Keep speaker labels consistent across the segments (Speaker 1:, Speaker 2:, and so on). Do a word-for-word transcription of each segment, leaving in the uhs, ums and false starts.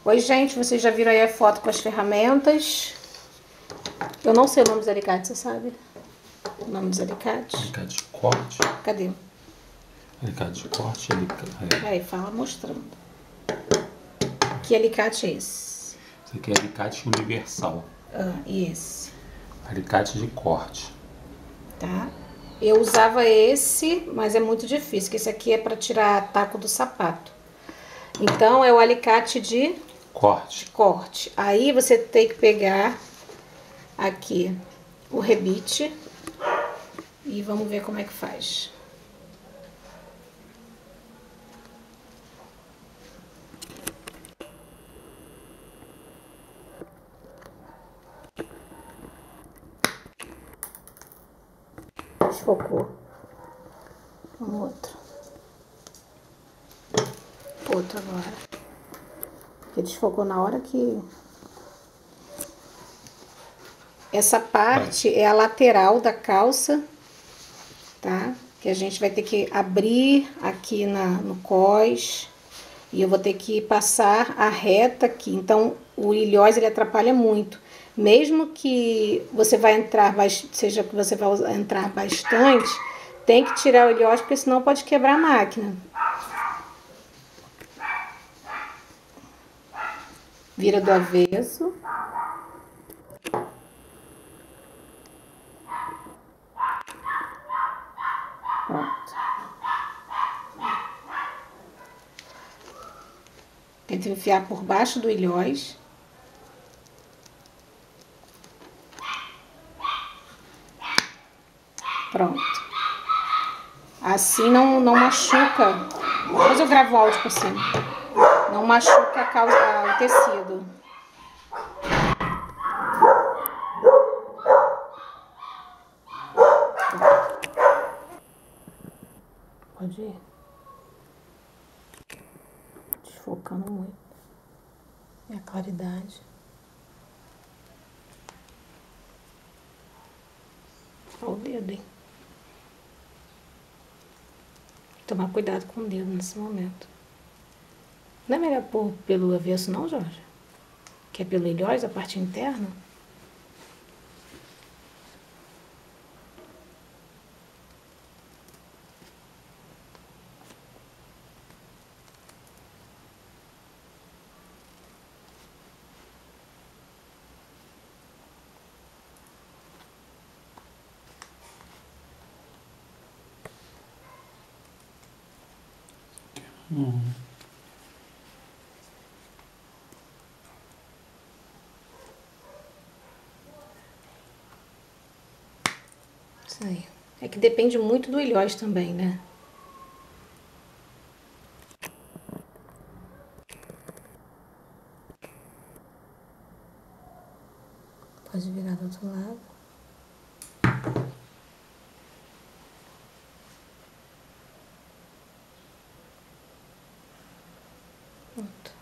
Speaker 1: Oi, gente, vocês já viram aí a foto com as ferramentas. Eu não sei o nome dos alicates, você sabe? O nome dos alicates?
Speaker 2: Alicate de corte.
Speaker 1: Cadê?
Speaker 2: Alicate de corte, alicate...
Speaker 1: Aí, fala mostrando. Que alicate é esse?
Speaker 2: Esse aqui é alicate universal.
Speaker 1: Ah, e esse?
Speaker 2: Alicate de corte.
Speaker 1: Tá? Eu usava esse, mas é muito difícil, que esse aqui é para tirar taco do sapato. Então, é o alicate de...
Speaker 2: Corte.
Speaker 1: corte. Aí, você tem que pegar aqui o rebite e vamos ver como é que faz. Desfocou. Um outro. Outro agora. Porque desfocou na hora que... Essa parte é a lateral da calça, tá? Que a gente vai ter que abrir aqui na, no cós. E eu vou ter que passar a reta aqui. Então, o ilhós, ele atrapalha muito. Mesmo que você vai entrar, seja que você vai entrar bastante, tem que tirar o ilhós, porque senão pode quebrar a máquina. Vira do avesso. Pronto. Tenta enfiar por baixo do ilhós. Pronto. Assim não, não machuca. Depois eu gravo o áudio por cima. Não machuca a causa, o tecido. Pode ir. Desfocando muito. E a claridade. Olha o dedo, hein? Tomar cuidado com o dedo nesse momento. Não é melhor pôr pelo avesso não, Jorge? Que é pelo ilhós, a parte interna?
Speaker 2: Uhum.
Speaker 1: Isso aí. É que depende muito do ilhós também, né? Pode virar do outro lado. Pronto.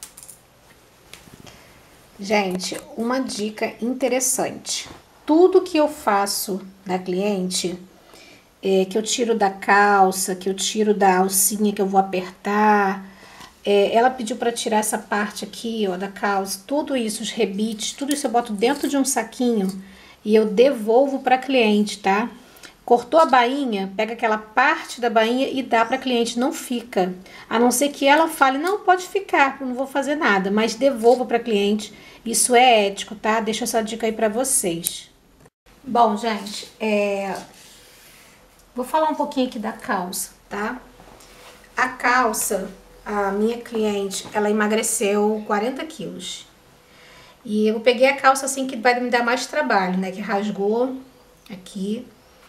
Speaker 1: Gente, uma dica interessante. Tudo que eu faço da cliente, é, que eu tiro da calça, que eu tiro da alcinha que eu vou apertar, é, ela pediu para tirar essa parte aqui, ó, da calça, tudo isso, os rebites, tudo isso eu boto dentro de um saquinho e eu devolvo para cliente, tá? Cortou a bainha, pega aquela parte da bainha e dá para cliente, não fica. A não ser que ela fale, não, pode ficar, eu não vou fazer nada, mas devolva para cliente. Isso é ético, tá? Deixa essa dica aí para vocês. Bom, gente, é... vou falar um pouquinho aqui da calça, tá? A calça, a minha cliente, ela emagreceu quarenta quilos. E eu peguei a calça assim que vai me dar mais trabalho, né? Que rasgou aqui.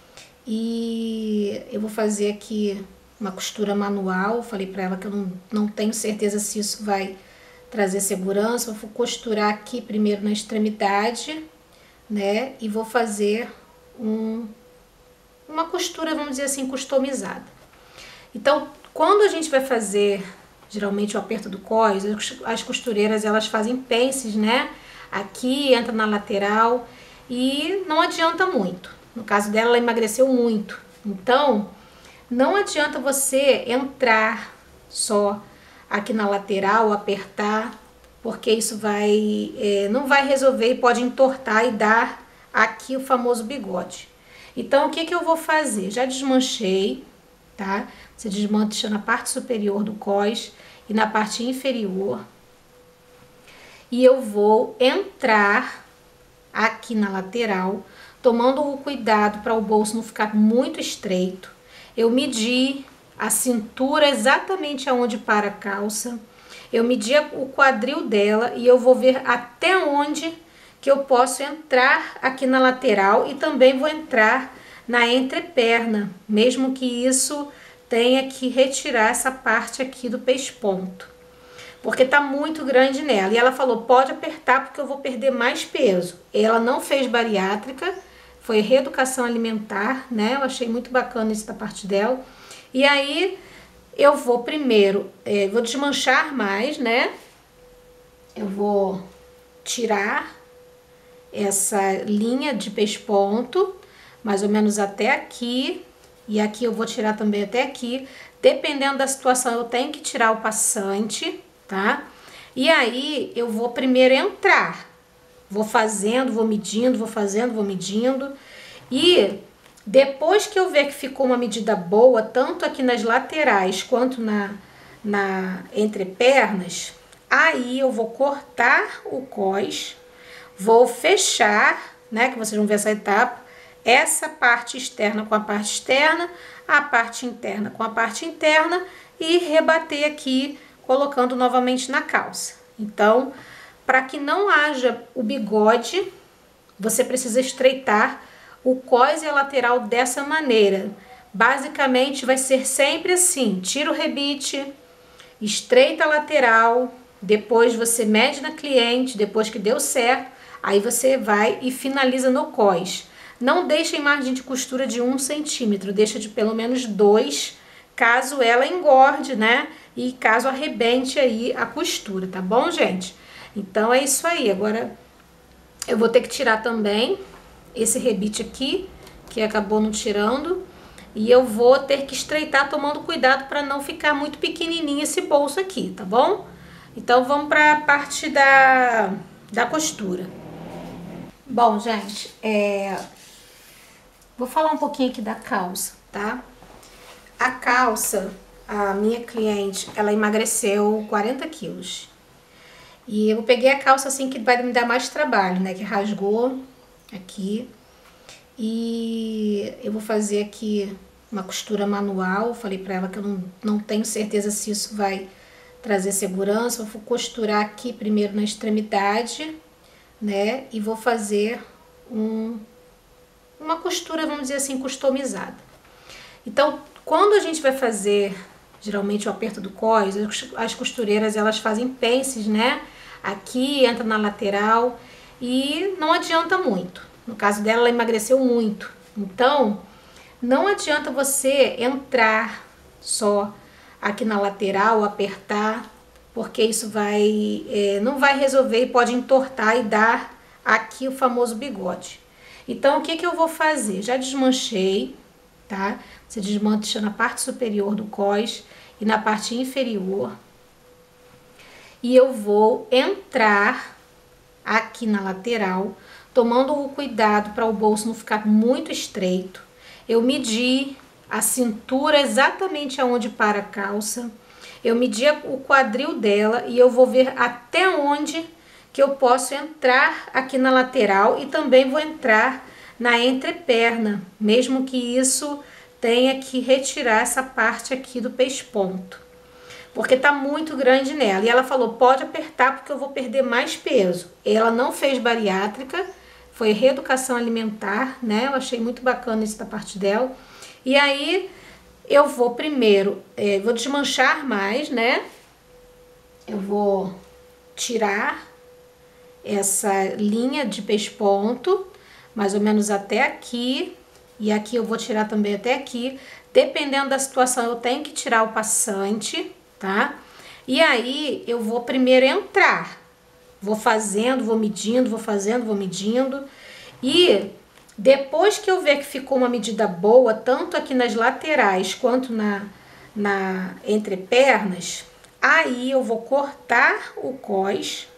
Speaker 1: E eu vou fazer aqui uma costura manual. Falei pra ela que eu não, não tenho certeza se isso vai trazer segurança. Vou costurar aqui primeiro na extremidade, né? E vou fazer um, uma costura, vamos dizer assim, customizada. Então, quando a gente vai fazer, geralmente o aperto do cós, as costureiras elas fazem pences, né? Aqui, entra na lateral e não adianta muito. No caso dela, ela emagreceu muito. Então, não adianta você entrar só aqui na lateral, apertar, porque isso vai, é, não vai resolver e pode entortar e dar aqui o famoso bigode. Então, o que que eu vou fazer? Já desmanchei, tá? Você desmancha na parte superior do cós e na parte inferior. E eu vou entrar aqui na lateral, tomando o cuidado para o bolso não ficar muito estreito. Eu medi a cintura exatamente aonde para a calça. Eu medi o quadril dela e eu vou ver até onde que eu posso entrar aqui na lateral e também vou entrar na entreperna, mesmo que isso tenha que retirar essa parte aqui do pesponto, porque tá muito grande nela. E ela falou, pode apertar porque eu vou perder mais peso. Ela não fez bariátrica, foi reeducação alimentar, né? Eu achei muito bacana isso da parte dela. E aí eu vou primeiro, é, vou desmanchar mais, né? Eu vou tirar essa linha de pesponto, mais ou menos até aqui, e aqui eu vou tirar também até aqui. Dependendo da situação, eu tenho que tirar o passante, tá? E aí eu vou primeiro entrar, vou fazendo, vou medindo, vou fazendo, vou medindo, e depois que eu ver que ficou uma medida boa, tanto aqui nas laterais quanto na, na entrepernas, aí eu vou cortar o cós, vou fechar, né, que vocês vão ver essa etapa, essa parte externa com a parte externa, a parte interna com a parte interna e rebater aqui, colocando novamente na calça. Então, para que não haja o bigode, você precisa estreitar o cós e a lateral dessa maneira. Basicamente, vai ser sempre assim, tira o rebite, estreita a lateral, depois você mede na cliente, depois que deu certo, aí você vai e finaliza no cós. Não deixa em margem de costura de um centímetro, deixa de pelo menos dois, caso ela engorde, né? E caso arrebente aí a costura, tá bom, gente? Então é isso aí. Agora eu vou ter que tirar também esse rebite aqui, que acabou não tirando. E eu vou ter que estreitar tomando cuidado para não ficar muito pequenininho esse bolso aqui, tá bom? Então vamos para a parte da, da costura. Bom, gente, é... vou falar um pouquinho aqui da calça, tá? A calça, a minha cliente, ela emagreceu quarenta quilos. E eu peguei a calça assim que vai me dar mais trabalho, né? Que rasgou aqui. E eu vou fazer aqui uma costura manual. Falei pra ela que eu não, não tenho certeza se isso vai trazer segurança. Eu vou costurar aqui primeiro na extremidade, né? E vou fazer um... uma costura, vamos dizer assim, customizada. Então, quando a gente vai fazer, geralmente, o aperto do cós, as costureiras, elas fazem pences, né? Aqui, entra na lateral e não adianta muito. No caso dela, ela emagreceu muito. Então, não adianta você entrar só aqui na lateral, apertar, porque isso vai, é, não vai resolver e pode entortar e dar aqui o famoso bigode. Então, o que que eu vou fazer? Já desmanchei, tá? Você desmancha na parte superior do cós e na parte inferior. E eu vou entrar aqui na lateral, tomando o cuidado para o bolso não ficar muito estreito. Eu medi a cintura exatamente aonde para a calça. Eu medi o quadril dela e eu vou ver até onde que eu posso entrar aqui na lateral e também vou entrar na entreperna, mesmo que isso tenha que retirar essa parte aqui do pesponto, porque tá muito grande nela. E ela falou, pode apertar porque eu vou perder mais peso. Ela não fez bariátrica, foi reeducação alimentar, né? Eu achei muito bacana isso da parte dela. E aí eu vou primeiro, é, vou desmanchar mais, né? Eu vou tirar essa linha de pesponto, mais ou menos até aqui, e aqui eu vou tirar também até aqui. Dependendo da situação, eu tenho que tirar o passante, tá? E aí eu vou primeiro entrar, vou fazendo, vou medindo, vou fazendo, vou medindo, e depois que eu ver que ficou uma medida boa, tanto aqui nas laterais quanto na, na entrepernas, aí eu vou cortar o cós,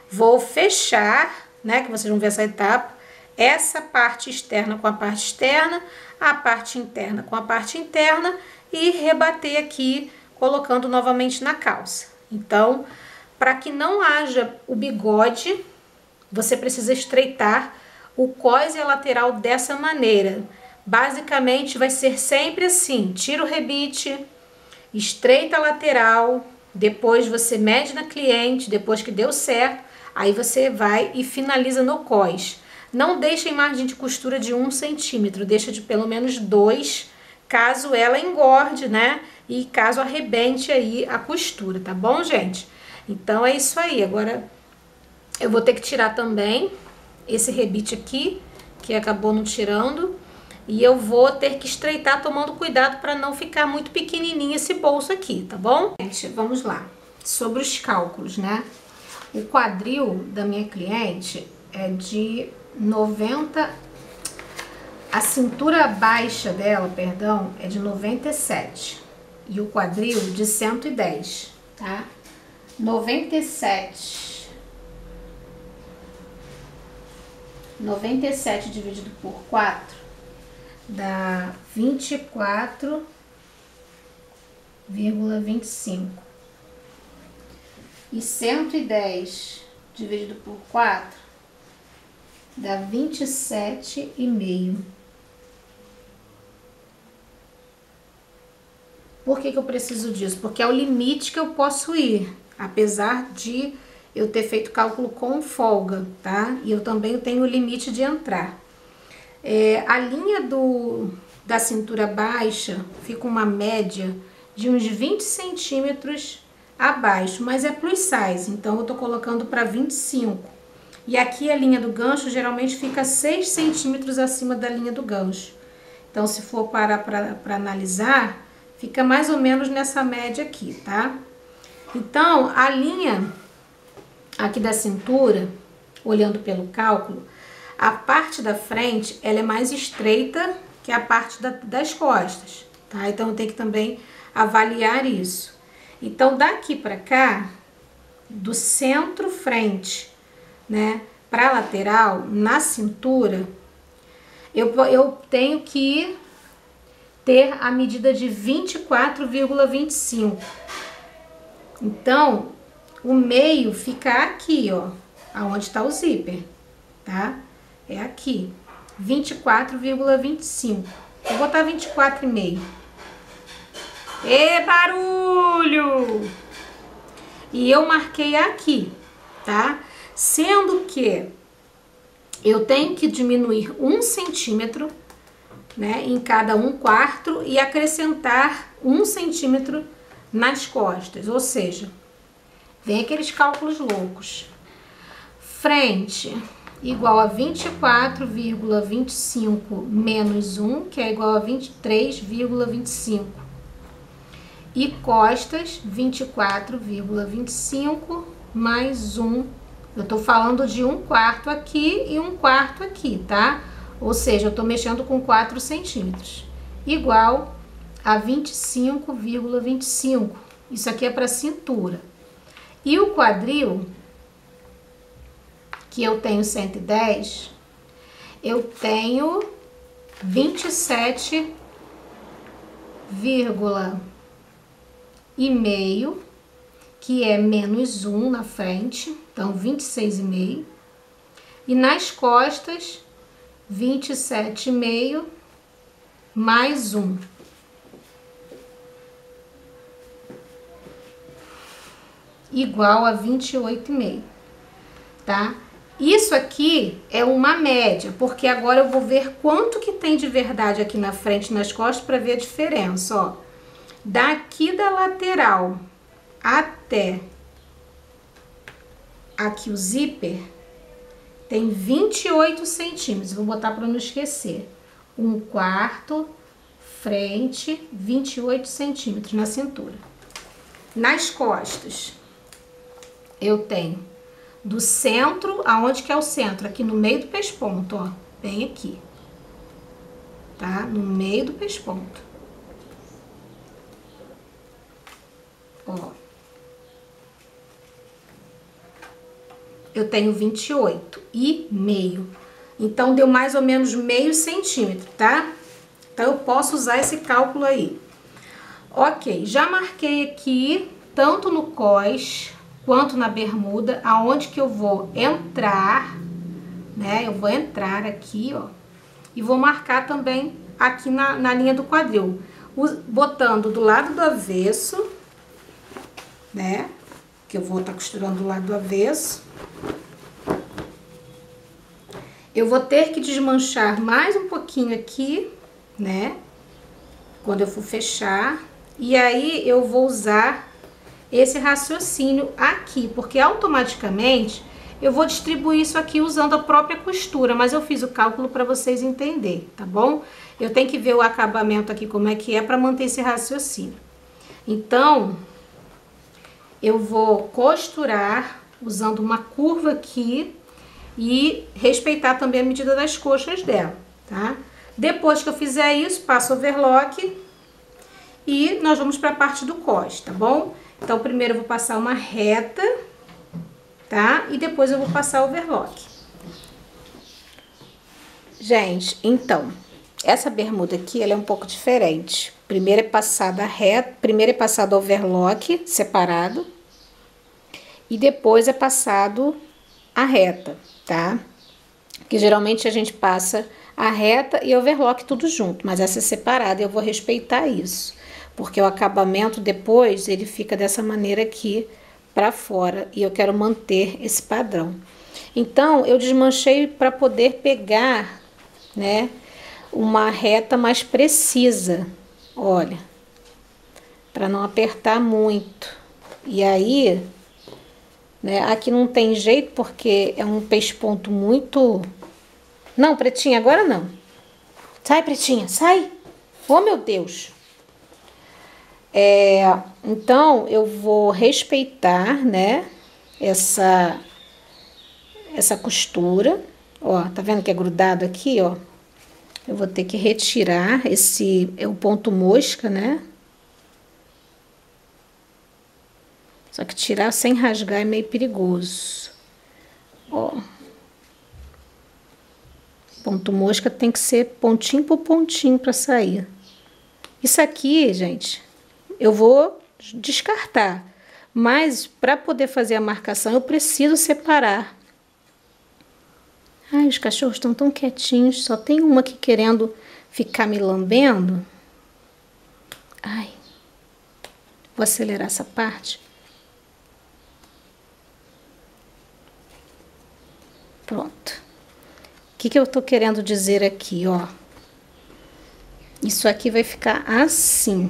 Speaker 1: vou fechar, né, que vocês vão ver essa etapa, essa parte externa com a parte externa, a parte interna com a parte interna e rebater aqui, colocando novamente na calça. Então, para que não haja o bigode, você precisa estreitar o cós e a lateral dessa maneira. Basicamente, vai ser sempre assim, tira o rebite, estreita a lateral, depois você mede na cliente, depois que deu certo, aí você vai e finaliza no cós. Não deixa em margem de costura de um centímetro, deixa de pelo menos dois, caso ela engorde, né? E caso arrebente aí a costura, tá bom, gente? Então é isso aí. Agora eu vou ter que tirar também esse rebite aqui, que acabou não tirando. E eu vou ter que estreitar tomando cuidado para não ficar muito pequenininho esse bolso aqui, tá bom? Gente, vamos lá. Sobre os cálculos, né? O quadril da minha cliente é de noventa... A cintura baixa dela, perdão, é de noventa e sete. E o quadril de cento e dez, tá? noventa e sete. noventa e sete dividido por quatro dá vinte e quatro vírgula vinte e cinco. E cento e dez dividido por quatro dá vinte e sete vírgula cinco. Por que que eu preciso disso? Porque é o limite que eu posso ir, apesar de eu ter feito cálculo com folga, tá? E eu também tenho o limite de entrar. É, a linha do, da cintura baixa fica uma média de uns vinte centímetros abaixo, mas é plus size, então eu tô colocando para vinte e cinco. E aqui a linha do gancho geralmente fica seis centímetros acima da linha do gancho. Então, se for parar para analisar, fica mais ou menos nessa média aqui, tá? Então, a linha aqui da cintura, olhando pelo cálculo, a parte da frente, ela é mais estreita que a parte da, das costas, tá? Então, tem que também avaliar isso. Então, daqui para cá, do centro frente, né, para lateral, na cintura, eu, eu tenho que ter a medida de vinte e quatro vírgula vinte e cinco. Então, o meio fica aqui, ó, aonde tá o zíper, tá? É aqui, vinte e quatro vírgula vinte e cinco. Vou botar vinte e quatro vírgula cinco. Ê, barulho! E eu marquei aqui, tá? Sendo que eu tenho que diminuir um centímetro, né, em cada um quarto e acrescentar um centímetro nas costas, ou seja, vem aqueles cálculos loucos. Frente igual a vinte e quatro vírgula vinte e cinco menos um, que é igual a vinte e três vírgula vinte e cinco. E costas, vinte e quatro vírgula vinte e cinco mais um. Eu tô falando de um quarto aqui e um quarto aqui, tá? Ou seja, eu tô mexendo com quatro centímetros. Igual a vinte e cinco vírgula vinte e cinco. Isso aqui é para cintura. E o quadril, que eu tenho cento e dez, eu tenho vinte e sete vírgula cinco, que é menos um na frente, então vinte e seis vírgula cinco. E nas costas, vinte e sete vírgula cinco mais um. Igual a vinte e oito vírgula cinco, tá? Isso aqui é uma média, porque agora eu vou ver quanto que tem de verdade aqui na frente e nas costas para ver a diferença, ó. Daqui da lateral até aqui o zíper tem vinte e oito centímetros. Vou botar para não esquecer. Um quarto, frente, vinte e oito centímetros na cintura. Nas costas, eu tenho do centro, aonde que é o centro? Aqui no meio do pesponto, ó. Bem aqui. Tá? No meio do pesponto. Ó. eu tenho vinte e oito e meio. Então, deu mais ou menos meio centímetro, tá? Então, eu posso usar esse cálculo aí. Ok, já marquei aqui, tanto no cós quanto na bermuda, aonde que eu vou entrar, né? Eu vou entrar aqui, ó. E vou marcar também aqui na, na linha do quadril. Botando do lado do avesso, né? Que eu vou estar costurando do lado do avesso. Eu vou ter que desmanchar mais um pouquinho aqui, né? Quando eu for fechar. E aí, eu vou usar esse raciocínio aqui, porque automaticamente eu vou distribuir isso aqui usando a própria costura, mas eu fiz o cálculo para vocês entenderem, tá bom? Eu tenho que ver o acabamento aqui como é que é para manter esse raciocínio. Então, eu vou costurar usando uma curva aqui e respeitar também a medida das coxas dela, tá? Depois que eu fizer isso, passo overlock e nós vamos para a parte do cós, tá bom? Então, primeiro eu vou passar uma reta, tá? E depois eu vou passar overlock. Gente, então, essa bermuda aqui, ela é um pouco diferente. Primeiro é passada reta, primeiro é passado overlock separado e depois é passado a reta, tá? Que geralmente a gente passa a reta e overlock tudo junto, mas essa é separada e eu vou respeitar isso, porque o acabamento depois ele fica dessa maneira aqui para fora e eu quero manter esse padrão. Então eu desmanchei para poder pegar, né, uma reta mais precisa, olha, para não apertar muito. E aí, né, aqui não tem jeito porque é um pesponto muito... Não, pretinha, agora não. Sai, pretinha, sai. Oh, meu Deus. É, então, eu vou respeitar, né, essa, essa costura. Ó, tá vendo que é grudado aqui, ó? Eu vou ter que retirar esse, é o ponto mosca, né? Só que tirar sem rasgar é meio perigoso. Ó. Ponto mosca tem que ser pontinho por pontinho para sair. Isso aqui, gente, eu vou descartar. Mas para poder fazer a marcação, eu preciso separar. Ai, os cachorros estão tão quietinhos. Só tem uma aqui querendo ficar me lambendo. Ai. Vou acelerar essa parte. Pronto. O que que eu tô querendo dizer aqui, ó? Isso aqui vai ficar assim.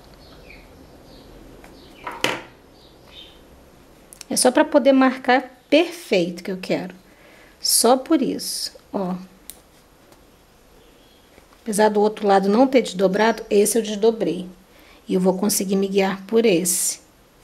Speaker 1: É só para poder marcar perfeito que eu quero. Só por isso, ó. Apesar do outro lado não ter desdobrado, esse eu desdobrei. E eu vou conseguir me guiar por esse.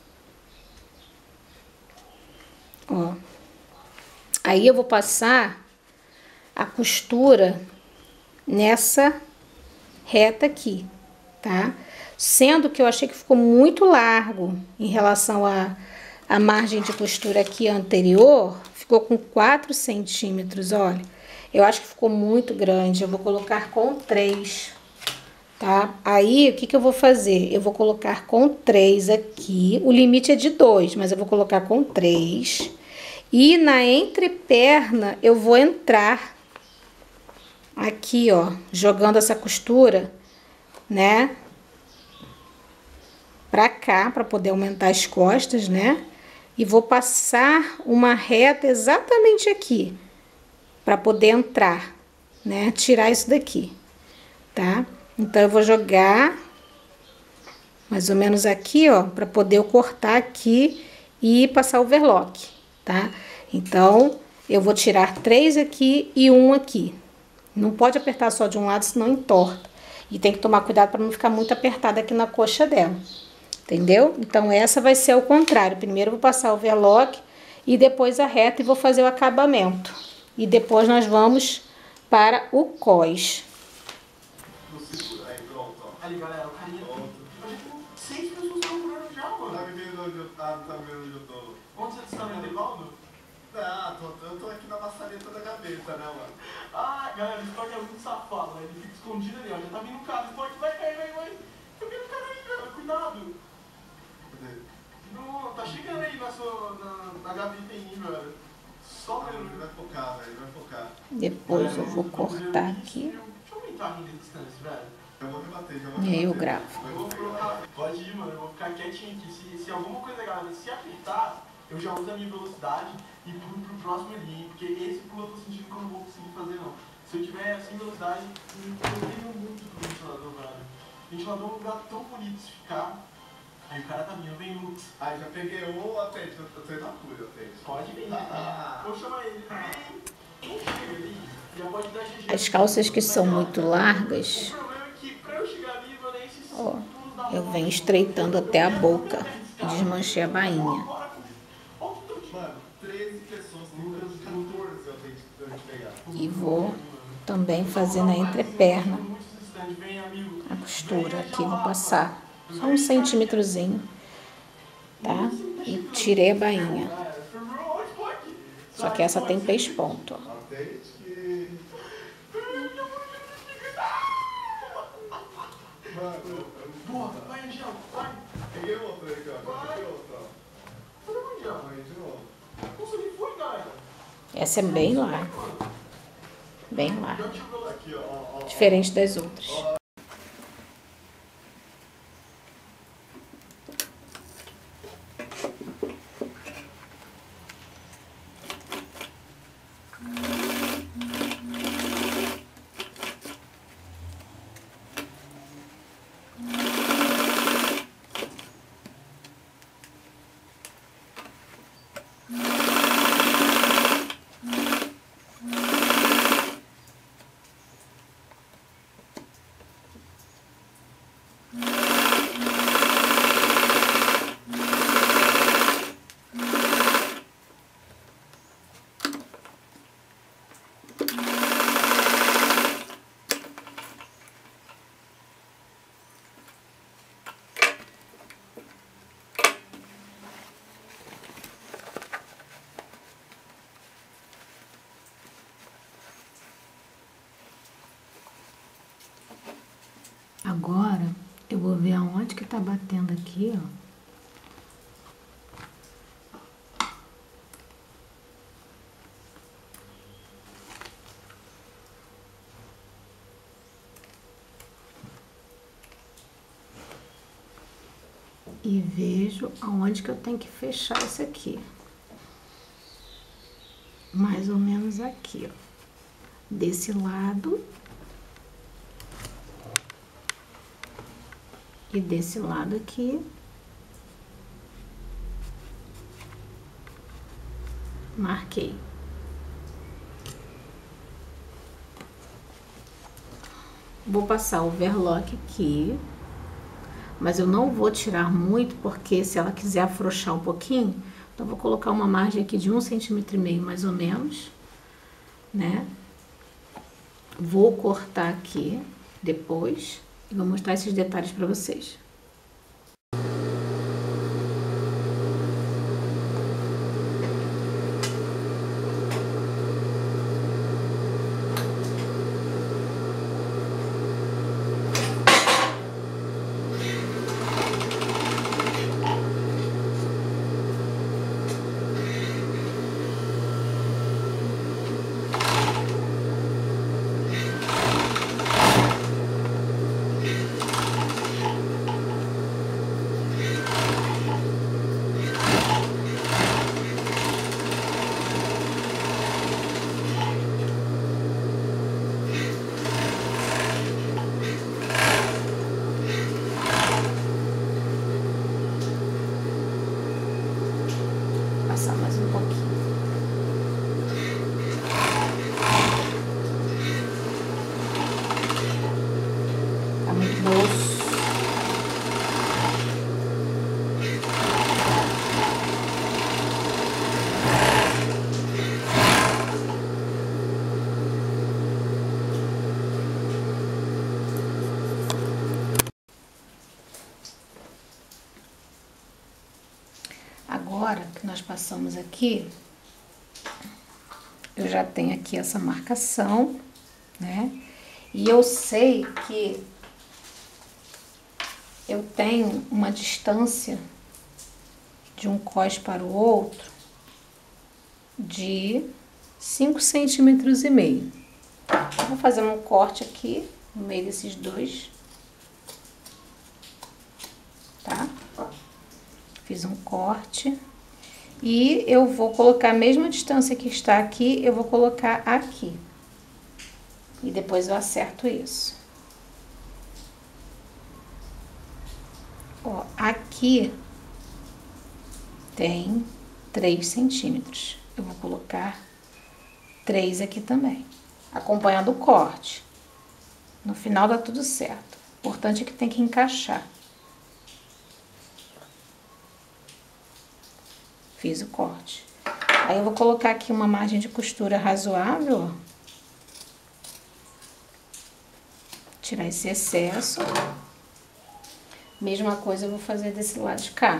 Speaker 1: Ó. Aí eu vou passar a costura nessa reta aqui, tá? Sendo que eu achei que ficou muito largo em relação à a, a margem de costura aqui anterior, ficou com quatro centímetros, olha. Eu acho que ficou muito grande, eu vou colocar com três, tá? Aí, o que que eu vou fazer? Eu vou colocar com três aqui, o limite é de dois, mas eu vou colocar com três. E na entreperna eu vou entrar aqui, ó, jogando essa costura, né, pra cá, pra poder aumentar as costas, né, e vou passar uma reta exatamente aqui, pra poder entrar, né, tirar isso daqui, tá? Então, eu vou jogar mais ou menos aqui, ó, pra poder eu cortar aqui e passar o overlock, tá? Então, eu vou tirar três aqui e um aqui. Não pode apertar só de um lado, senão entorta. E tem que tomar cuidado para não ficar muito apertada aqui na coxa dela. Entendeu? Então, essa vai ser o contrário. Primeiro eu vou passar o overlock e depois a reta e vou fazer o acabamento. E depois nós vamos para o cós.
Speaker 3: Aí, pronto, ó. Ali, galera, o carinha. Seis pessoas estão comendo já, mano. Tá vendo onde eu tô? Tá vendo onde eu tô? Onde você está vendo, Rivaldo? Não, tô, eu tô aqui na maçaneta da gaveta, né, mano? Ah, galera, o Spock é muito safado, né? Ele fica escondido ali, ó. Já tá vindo um cara, o Spock vai cair, vai, vai. Tá vindo um cara aí, cara, cuidado. Cadê? Não, tá chegando aí na, sua, na, na gaveta aí, velho. Só o ele vai focar, velho, ele vai focar.
Speaker 1: Depois é, eu vou cortar aqui.
Speaker 3: Deixa eu aumentar a distância, velho. Eu vou rebater, já vou
Speaker 1: E aí eu gravo.
Speaker 3: Eu vou colocar. Pode ir, mano, eu vou ficar quietinho aqui. Se, se alguma coisa, galera, se apertar, eu já uso a minha velocidade e pulo pro próximo ali, hein? Porque esse pulo eu tô sentindo que eu não vou conseguir fazer, não. Se eu tiver sem velocidade, eu tenho muito do ventilador, velho. O ventilador é um lugar tão bonito de ficar. Aí o cara tá vindo, vem Lux. Aí já peguei um, atende, eu tô indo na cura, atende. Pode vir, ah. Vou chamar ele. Quem chega ali, já pode dar G G.
Speaker 1: As calças que são muito largas,
Speaker 3: O problema é que pra eu chegar ali, eu nem se
Speaker 1: ó, eu venho estreitando até a boca e desmanchei a bainha.
Speaker 3: Mano, treze pessoas, quatorze eu tenho que pegar.
Speaker 1: E vou também fazer na entreperna a costura aqui, vou passar só um centímetrozinho, tá? E tirei a bainha. Só que essa tem pesponto, ó.
Speaker 3: Boa, vai, Angel, vai. Peguei outra aqui, ó. Peguei outra, ó. Cadê o Angel? Vai de novo. Nossa, ele foi, galera.
Speaker 1: Essa é bem larga. Bem larga. Diferente das outras. Agora, eu vou ver aonde que tá batendo aqui, ó. E vejo aonde que eu tenho que fechar isso aqui. Mais ou menos aqui, ó. Desse lado. E desse lado aqui, marquei. Vou passar o overlock aqui, mas eu não vou tirar muito, porque se ela quiser afrouxar um pouquinho, então vou colocar uma margem aqui de um centímetro e meio, mais ou menos, né? Vou cortar aqui depois. E vou mostrar esses detalhes para vocês. Passar mais um pouquinho. Tá muito grosso. Agora que nós passamos aqui, eu já tenho aqui essa marcação, né? E eu sei que eu tenho uma distância de um cós para o outro de cinco centímetros e meio. Eu vou fazer um corte aqui no meio desses dois, tá? Fiz um corte e eu vou colocar a mesma distância que está aqui, eu vou colocar aqui. E depois eu acerto isso. Ó, aqui tem três centímetros. Eu vou colocar três aqui também, acompanhando o corte. No final dá tudo certo. O importante é que tem que encaixar. Fiz o corte. Aí eu vou colocar aqui uma margem de costura razoável, ó. Tirar esse excesso. Mesma coisa eu vou fazer desse lado de cá.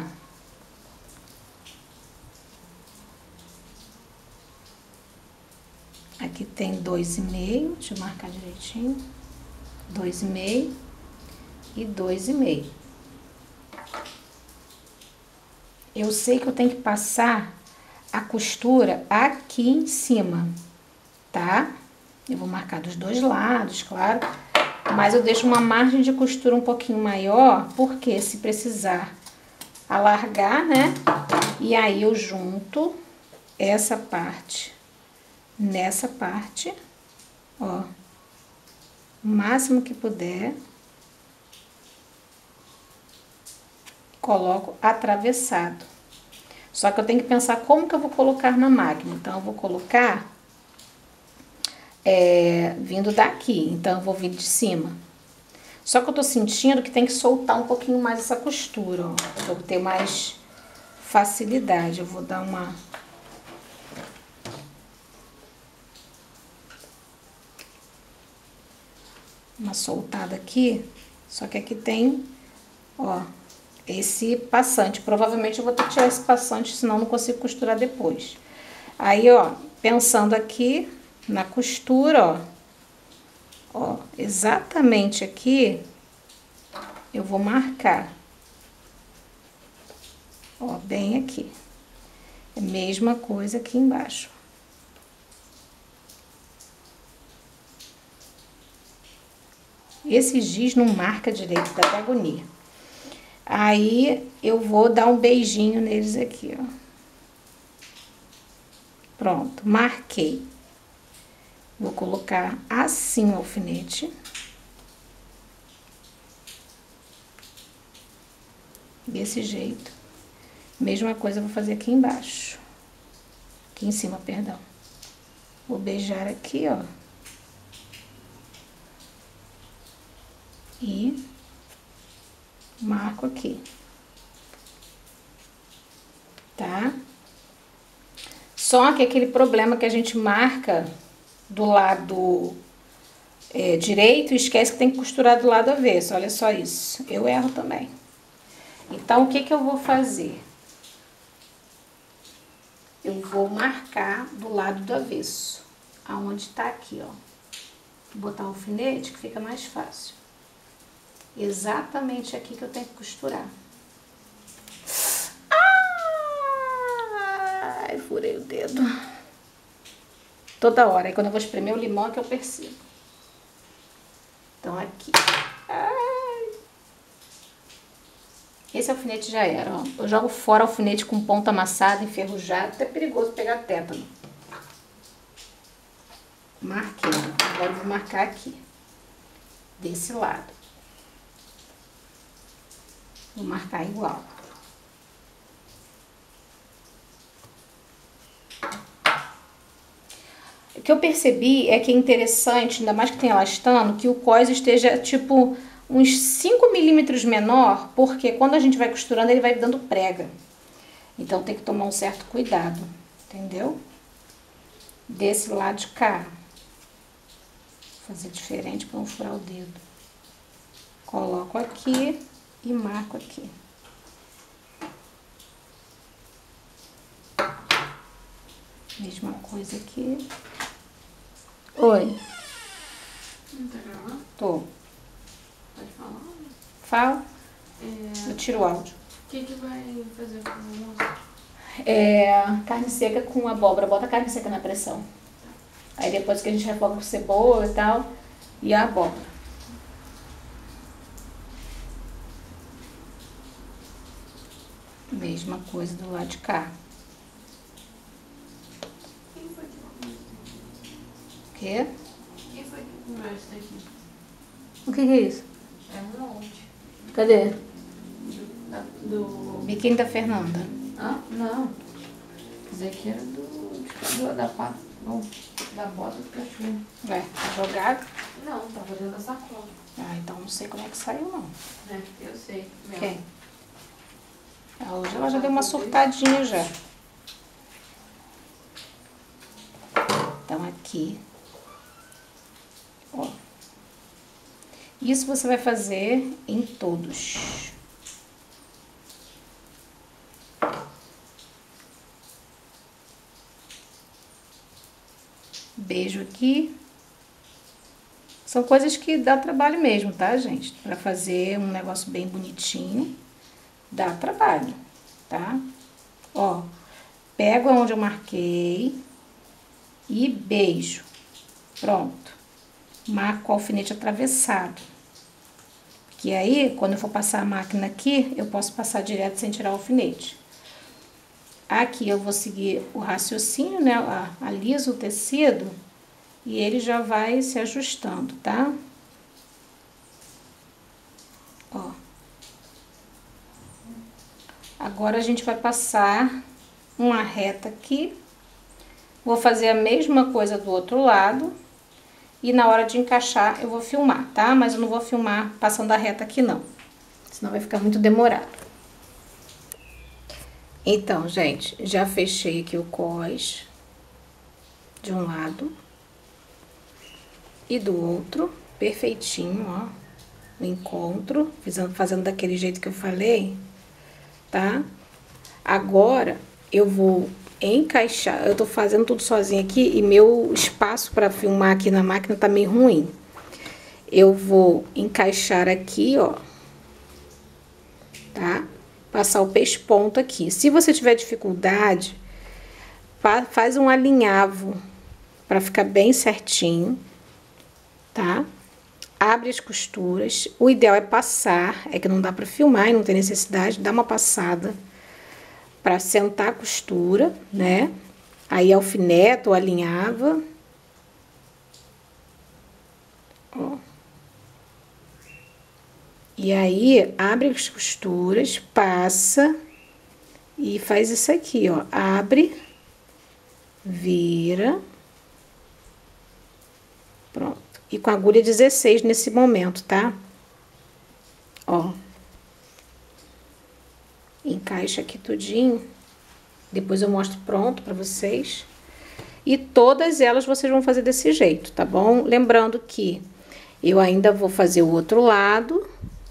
Speaker 1: Aqui tem dois e meio, deixa eu marcar direitinho. Dois e meio e dois e meio. Eu sei que eu tenho que passar a costura aqui em cima, tá? Eu vou marcar dos dois lados, claro. Mas eu deixo uma margem de costura um pouquinho maior, porque se precisar alargar, né? E aí eu junto essa parte nessa parte, ó, o máximo que puder. Coloco atravessado. Só que eu tenho que pensar como que eu vou colocar na máquina. Então, eu vou colocar é, vindo daqui. Então, eu vou vir de cima. Só que eu tô sentindo que tem que soltar um pouquinho mais essa costura, ó. Pra eu ter mais facilidade. Eu vou dar uma... Uma soltada aqui. Só que aqui tem, ó, esse passante. Provavelmente eu vou ter que tirar esse passante, senão não consigo costurar depois. Aí, ó, pensando aqui na costura, ó, ó, exatamente aqui, eu vou marcar, ó, bem aqui. É a mesma coisa aqui embaixo. Esse giz não marca direito, dá até agonia. Aí, eu vou dar um beijinho neles aqui, ó. Pronto, marquei. Vou colocar assim o alfinete. Desse jeito. Mesma coisa eu vou fazer aqui embaixo. Aqui em cima, perdão. Vou beijar aqui, ó. E marco aqui. Tá? Só que aquele problema que a gente marca do lado é, direito e esquece que tem que costurar do lado avesso. Olha só isso. Eu erro também. Então, o que que eu vou fazer? Eu vou marcar do lado do avesso. Aonde tá aqui, ó. Vou botar o alfinete que fica mais fácil. Exatamente aqui que eu tenho que costurar. Ai, furei o dedo. Toda hora. Aí quando eu vou espremer o limão é que eu percebo. Então aqui. Ai. Esse alfinete já era, ó. Eu jogo fora alfinete com ponta amassada, enferrujado. Até perigoso pegar tétano. Marquei. Agora eu vou marcar aqui. Desse lado. Vou marcar igual. O que eu percebi é que é interessante, ainda mais que tem elastano, que o cós esteja tipo uns cinco milímetros menor, porque quando a gente vai costurando ele vai dando prega. Então tem que tomar um certo cuidado, entendeu? Desse lado de cá. Vou fazer diferente para não furar o dedo. Coloco aqui e marco aqui. Mesma coisa aqui. Oi.
Speaker 4: Não tá gravando?
Speaker 1: Tô.
Speaker 4: Pode falar?
Speaker 1: Fala.
Speaker 4: É...
Speaker 1: Eu tiro o áudio.
Speaker 4: O que que vai fazer com o almoço?
Speaker 1: É, carne seca com abóbora. Bota a carne seca na pressão. Aí depois que a gente refoga com cebola e tal, e a abóbora. Mesma coisa do lado de cá.
Speaker 4: Quem foi que comeu isso
Speaker 1: O quê?
Speaker 4: aqui? Quem foi que comeu isso aqui?
Speaker 1: O que que é isso?
Speaker 4: É um monte.
Speaker 1: Cadê?
Speaker 4: Do... da- do...
Speaker 1: Biquíni da Fernanda.
Speaker 4: Ah, não. Isso aqui era do... do da pata. Não, da bota do cachorro.
Speaker 1: Ué, tá jogado?
Speaker 4: Não, tava dentro da sacola.
Speaker 1: Ah, então não sei como é que saiu, não.
Speaker 4: É, eu sei. Meu.
Speaker 1: Quem? Ah, hoje ela já deu uma surtadinha já. Então aqui. Ó. Isso você vai fazer em todos. Beijo aqui. São coisas que dá trabalho mesmo, tá, gente? Pra fazer um negócio bem bonitinho, dá trabalho, tá? Ó, pego aonde eu marquei e beijo. Pronto. Marco o alfinete atravessado. Que aí, quando eu for passar a máquina aqui, eu posso passar direto sem tirar o alfinete. Aqui eu vou seguir o raciocínio, né? Aliso o tecido e ele já vai se ajustando, tá? Ó. Agora a gente vai passar uma reta aqui. Vou fazer a mesma coisa do outro lado. E na hora de encaixar eu vou filmar, tá? Mas eu não vou filmar passando a reta aqui não. Senão vai ficar muito demorado. Então, gente, já fechei aqui o cós de um lado e do outro, perfeitinho, ó, o encontro, fazendo daquele jeito que eu falei, tá? Agora, eu vou encaixar, eu tô fazendo tudo sozinha aqui e meu espaço para filmar aqui na máquina tá meio ruim. Eu vou encaixar aqui, ó, tá? Passar o pesponto aqui. Se você tiver dificuldade, faz um alinhavo para ficar bem certinho, tá? Abre as costuras. O ideal é passar, é que não dá para filmar e não tem necessidade, dá uma passada para sentar a costura, né? Aí alfineta ou alinhava. Ó. E aí, abre as costuras, passa e faz isso aqui, ó. Abre, vira. Pronto. E com a agulha dezesseis nesse momento, tá? Ó. Encaixa aqui tudinho. Depois eu mostro pronto pra vocês. E todas elas vocês vão fazer desse jeito, tá bom? Lembrando que eu ainda vou fazer o outro lado.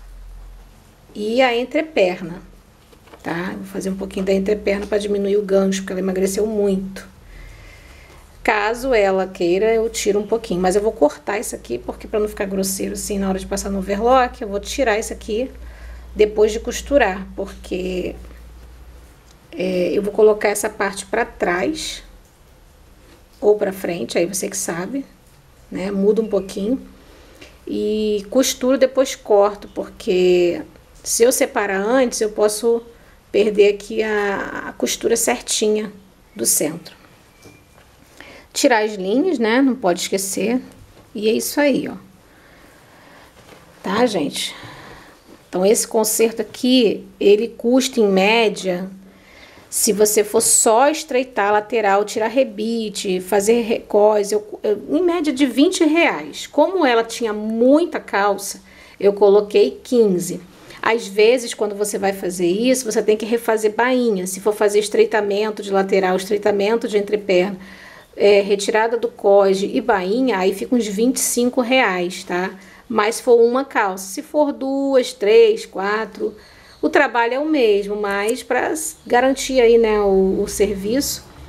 Speaker 1: E a entreperna, tá? Vou fazer um pouquinho da entreperna para diminuir o gancho, porque ela emagreceu muito. Caso ela queira, eu tiro um pouquinho. Mas eu vou cortar isso aqui, porque para não ficar grosseiro assim na hora de passar no overlock, eu vou tirar isso aqui depois de costurar, porque é, eu vou colocar essa parte para trás ou para frente, aí você que sabe, né? Muda um pouquinho e costuro, depois corto, porque se eu separar antes, eu posso perder aqui a, a costura certinha do centro. Tirar as linhas, né? Não pode esquecer. E é isso aí, ó. Tá, gente? Então, esse conserto aqui, ele custa em média, se você for só estreitar a lateral, tirar rebite, fazer recós, eu, eu, em média de vinte reais. Como ela tinha muita calça, eu coloquei quinze. Às vezes, quando você vai fazer isso, você tem que refazer bainha. Se for fazer estreitamento de lateral, estreitamento de entreperna, é, retirada do cós e bainha, aí fica uns vinte e cinco reais, tá? Mas se for uma calça, se for duas, três, quatro, o trabalho é o mesmo, mas para garantir aí, né, o, o serviço,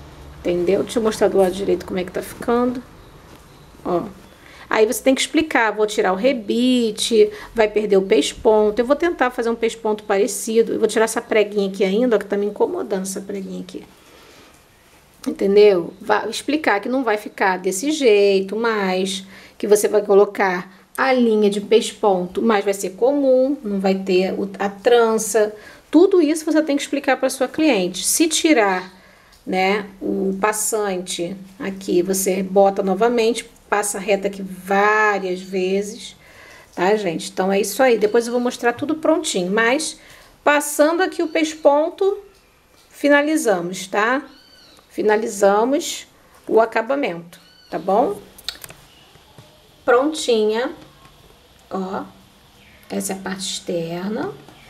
Speaker 1: Entendeu? Deixa eu mostrar do lado direito como é que tá ficando. Ó. Aí você tem que explicar, vou tirar o rebite, vai perder o pesponto. Eu vou tentar fazer um pesponto parecido. Eu vou tirar essa preguinha aqui ainda, ó, que tá me incomodando essa preguinha aqui. Entendeu? Vai explicar que não vai ficar desse jeito, mas que você vai colocar a linha de pesponto, mas vai ser comum, não vai ter a trança. Tudo isso você tem que explicar para sua cliente. Se tirar, né, o passante aqui, você bota novamente, passa reta aqui várias vezes, tá, gente? Então é isso aí. Depois eu vou mostrar tudo prontinho, mas passando aqui o pesponto, finalizamos, tá? Finalizamos o acabamento, tá bom? Prontinha, ó. Essa é a parte externa.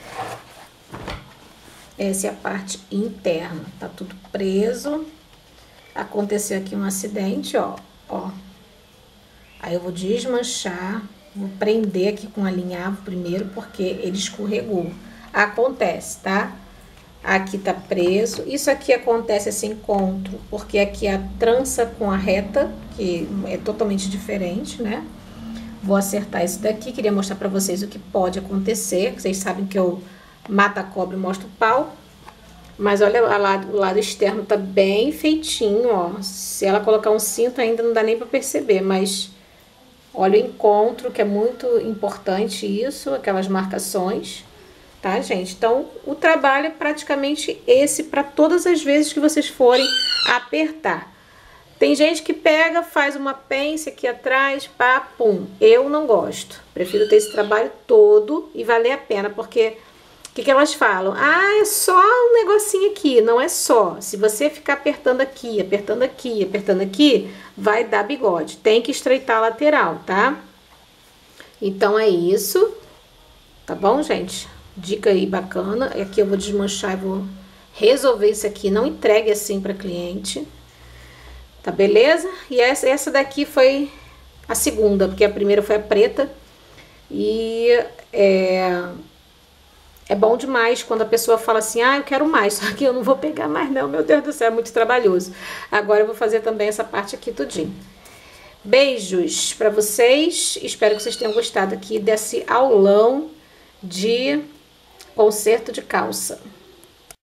Speaker 1: Essa é a parte interna. Tá tudo preso. Aconteceu aqui um acidente, ó, ó. Aí eu vou desmanchar, vou prender aqui com alinhavo primeiro, porque ele escorregou. Acontece, tá? Aqui tá preso. Isso aqui acontece esse encontro, porque aqui é a trança com a reta, que é totalmente diferente, né? Vou acertar isso daqui. Queria mostrar pra vocês o que pode acontecer. Vocês sabem que eu mato a cobra e mostro o pau. Mas olha, lá, o lado externo tá bem feitinho, ó. Se ela colocar um cinto ainda não dá nem pra perceber, mas olha o encontro, que é muito importante isso, aquelas marcações. Tá, gente? Então, o trabalho é praticamente esse para todas as vezes que vocês forem apertar. Tem gente que pega, faz uma pence aqui atrás, pá, pum. Eu não gosto. Prefiro ter esse trabalho todo e valer a pena, porque o que, que elas falam? Ah, é só um negocinho aqui. Não é só. Se você ficar apertando aqui, apertando aqui, apertando aqui, vai dar bigode. Tem que estreitar a lateral, tá? Então, é isso. Tá bom, gente? Dica aí bacana. Aqui eu vou desmanchar e vou resolver isso aqui. Não entregue assim para cliente. Tá beleza? E essa, essa daqui foi a segunda, porque a primeira foi a preta. E é, é bom demais quando a pessoa fala assim, ah, eu quero mais, só que eu não vou pegar mais não, meu Deus do céu, é muito trabalhoso. Agora eu vou fazer também essa parte aqui tudinho. Beijos para vocês. Espero que vocês tenham gostado aqui desse aulão de conserto de calça.